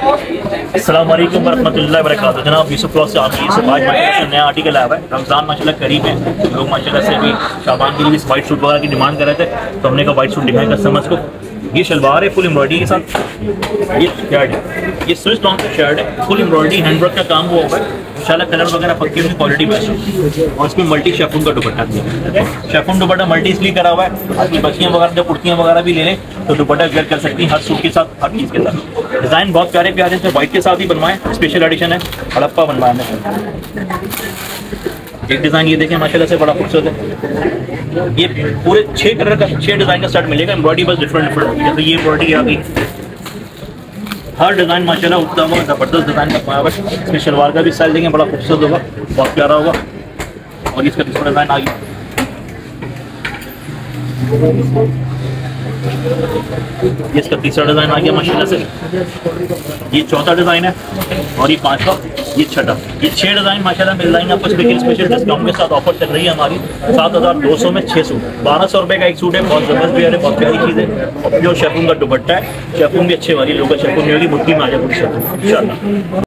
अस्सलाम वालेकुम वरहमतुल्लाहि वबरकातुहू। जनाब यूसुफ ब्लॉग से आपकी आज माशाल्लाह नया आर्टिकल आया है। रमज़ान माशाल्लाह करीब है, लोग माशाल्लाह से भी शाबान के लिए इस वाइट सूट वगैरह की डिमांड कर रहे थे, तो हमने कहा वाइट सूट दिखाएं कस्टमर्स को। ये शलवार है फुल एम्ब्रॉयडरी के साथ, ये शर्ट है, ये स्विस लॉन्ग की शर्ट है, फुल एम्ब्रॉयडरी हैंडवर्क का काम हुआ होगा इंशाल्लाह। कलर वगैरह पक्की होगी, क्वालिटी बेस्ट है। और इसमें मल्टी शेफून का दुपट्टा दिया है। शेफून दुपट्टा मल्टी इसलिए करा हुआ है, आपकी बच्चियाँ वगैरह जब कुर्तियाँ वगैरह भी ले लें तो दुपट्टा वेयर कर सकती हैं हर सूट के साथ, हर चीज़ के साथ। डिज़ाइन बहुत प्यारे प्यारे हैं, वाइट के साथ ही बनवाएं, स्पेशल एडिशन है, हड़प्पा बनवाया है। एक डिज़ाइन ये देखें माशाल्लाह से बड़ा खूबसूरत है। ये पूरे 6 कलर का 6 डिज़ाइन का सेट मिलेगा, एम्ब्रॉयडरी बस डिफरेंट डिफरेंट। जैसे ये एम्ब्रॉयडरी आ गई, हर डिज़ाइन माशाल्लाह उठता हुआ ज़बरदस्त डिज़ाइन का पाया हुआ है। इसमें शलवार का भी स्टाइल देंगे, बड़ा खूबसूरत होगा, बहुत प्यारा होगा। और इसका दूसरा डिज़ाइन आ गया, ये इसका तीसरा डिज़ाइन आ गया माशाल्लाह से। ये चौथा डिज़ाइन है और ये पांचवा, ये छठा। ये 6 डिज़ाइन माशाल्लाह मिल जाएंगे आपको स्पेशल डिस्काउंट के साथ। ऑफर चल रही है हमारी 7200 में 6 सूट, 1200 रुपये का एक सूट है। बहुत ज़बरदस्त प्यार है, बहुत प्यारी चीज़ है। और जो शेफून का दुपट्टा है, शेफून भी अच्छे वाली लोग शेफून में होगी, मुट्ठी में आ जाए पूरी शेफून इंशाल्लाह।